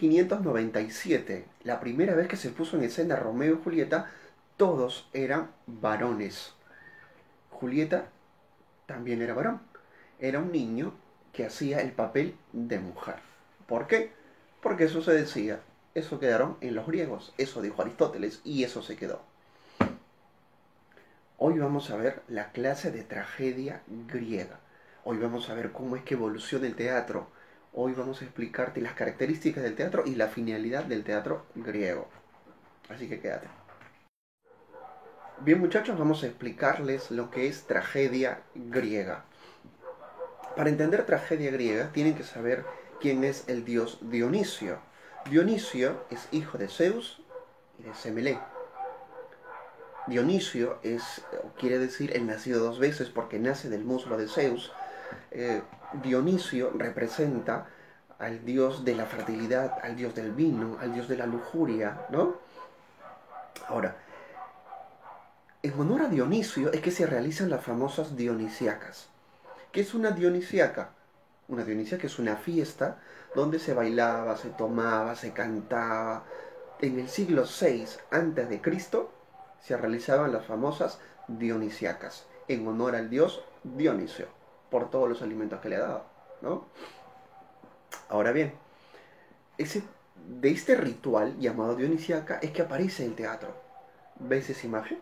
1597, la primera vez que se puso en escena Romeo y Julieta, todos eran varones. Julieta también era varón. Era un niño que hacía el papel de mujer. ¿Por qué? Porque eso se decía, eso quedaron en los griegos, eso dijo Aristóteles y eso se quedó. Hoy vamos a ver la clase de tragedia griega. Hoy vamos a ver cómo es que evoluciona el teatro. Hoy vamos a explicarte las características del teatro y la finalidad del teatro griego. Así que quédate. Bien, muchachos, vamos a explicarles lo que es tragedia griega. Para entender tragedia griega tienen que saber quién es el dios Dionisio. Dionisio es hijo de Zeus y de Semele. Dionisio quiere decir el nacido dos veces porque nace del muslo de Zeus. Dionisio representa al dios de la fertilidad, al dios del vino, al dios de la lujuria, ¿no? Ahora, en honor a Dionisio es que se realizan las famosas dionisíacas. ¿Qué es una dionisíaca? Una dionisíaca es una fiesta donde se bailaba, se tomaba, se cantaba. En el siglo VI a.C. se realizaban las famosas dionisíacas en honor al dios Dionisio, por todos los alimentos que le ha dado, ¿no? Ahora bien, de este ritual llamado dionisíaca es que aparece el teatro. ¿Ves esa imagen?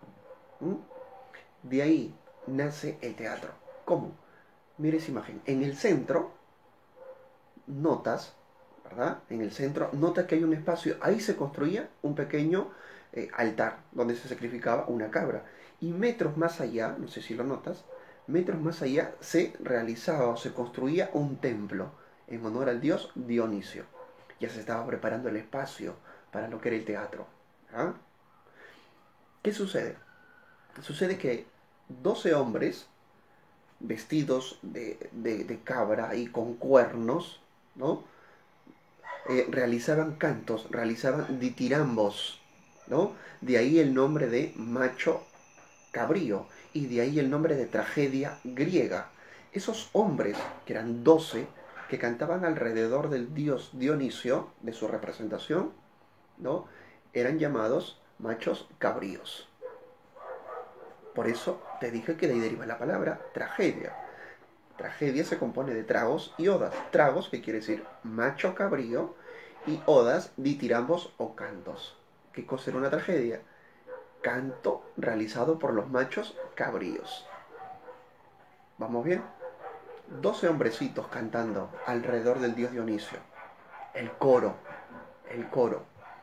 De ahí nace el teatro. ¿Cómo? Mira esa imagen. En el centro, notas, ¿verdad? En el centro, notas que hay un espacio. Ahí se construía un pequeño altar donde se sacrificaba una cabra. Y metros más allá, no sé si lo notas, metros más allá se realizaba o se construía un templo en honor al dios Dionisio. Ya se estaba preparando el espacio para lo que era el teatro. ¿Ah? ¿Qué sucede? Sucede que 12 hombres vestidos de cabra y con cuernos, ¿no? Realizaban cantos, realizaban ditirambos, ¿no? De ahí el nombre de macho cabrío y de ahí el nombre de tragedia griega. Esos hombres, que eran 12, que cantaban alrededor del dios Dionisio, de su representación, ¿no? Eran llamados machos cabríos. Por eso te dije que de ahí deriva la palabra tragedia. Tragedia se compone de tragos y odas. Tragos, que quiere decir macho cabrío, y odas, ditirambos o cantos. ¿Qué cosa era una tragedia? Canto realizado por los machos cabríos. ¿Vamos bien? 12 hombrecitos cantando alrededor del dios Dionisio. El coro. El coro.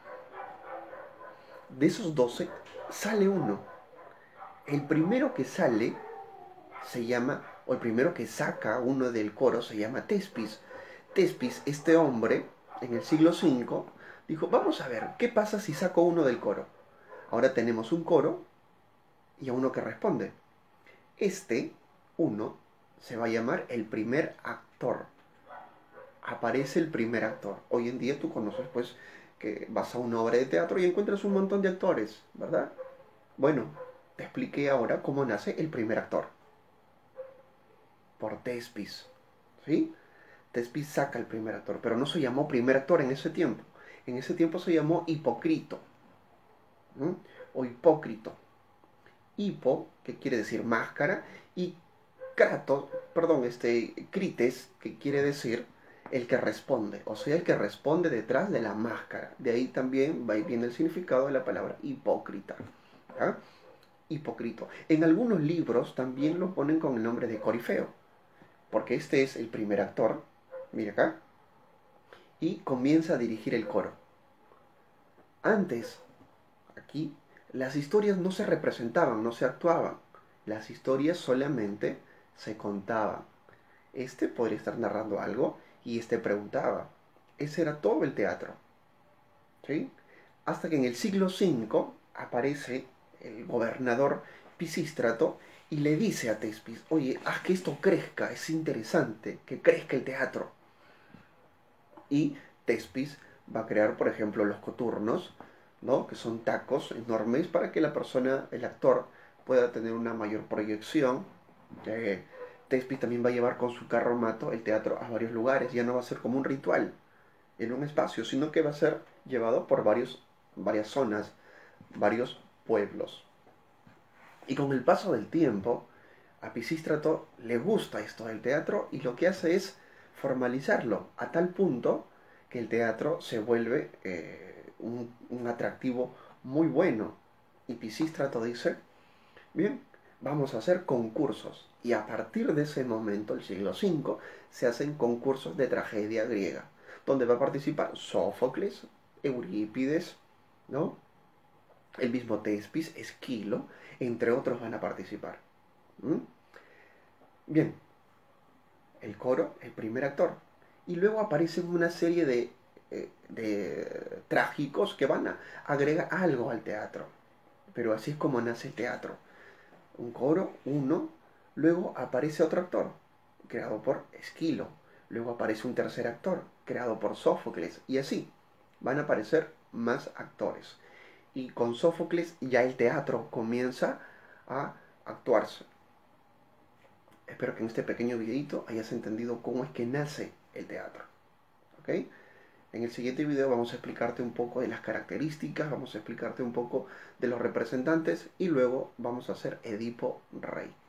De esos 12 sale uno. El primero que sale se llama, o el primero que saca uno del coro se llama Tespis. Tespis, este hombre, en el siglo V, dijo, vamos a ver, ¿qué pasa si saco uno del coro? Ahora tenemos un coro y a uno que responde. Este, uno, se va a llamar el primer actor. Aparece el primer actor. Hoy en día tú conoces, pues, que vas a una obra de teatro y encuentras un montón de actores, ¿verdad? Bueno, te expliqué ahora cómo nace el primer actor. Por Tespis, ¿sí? Tespis saca el primer actor, pero no se llamó primer actor en ese tiempo. En ese tiempo se llamó Hipocrito, ¿no? O Hipócrito. Hipo, que quiere decir máscara, y Crites, que quiere decir el que responde, o sea, el que responde detrás de la máscara. De ahí también viene el significado de la palabra hipócrita. ¿Ah? Hipócrito. En algunos libros también lo ponen con el nombre de Corifeo, porque este es el primer actor, mira acá, y comienza a dirigir el coro. Antes, aquí, las historias no se representaban, no se actuaban. Las historias solamente se contaban. Este podría estar narrando algo y este preguntaba. Ese era todo el teatro. ¿Sí? Hasta que en el siglo V aparece el gobernador Pisístrato y le dice a Tespis, oye, haz que esto crezca, es interesante, que crezca el teatro. Y Tespis va a crear, por ejemplo, los coturnos, ¿no? Que son tacos enormes para que la persona, el actor, pueda tener una mayor proyección. Tespis también va a llevar con su carromato el teatro a varios lugares, ya no va a ser como un ritual, en un espacio, sino que va a ser llevado por varias zonas, varios pueblos. Y con el paso del tiempo, a Pisístrato le gusta esto del teatro y lo que hace es formalizarlo a tal punto que el teatro se vuelve un atractivo muy bueno. Y Pisístrato dice, bien, vamos a hacer concursos. Y a partir de ese momento, el siglo V, se hacen concursos de tragedia griega, donde va a participar Sófocles, Eurípides, ¿no? El mismo Tespis, Esquilo, entre otros van a participar. ¿Mm? Bien, el coro, el primer actor. Y luego aparecen una serie de trágicos que van a agregar algo al teatro. Pero así es como nace el teatro. Un coro, uno, luego aparece otro actor, creado por Esquilo. Luego aparece un tercer actor, creado por Sófocles. Y así van a aparecer más actores. Y con Sófocles ya el teatro comienza a actuarse. Espero que en este pequeño videito hayas entendido cómo es que nace el teatro. ¿Ok? En el siguiente video vamos a explicarte un poco de las características, vamos a explicarte un poco de los representantes y luego vamos a hacer Edipo Rey.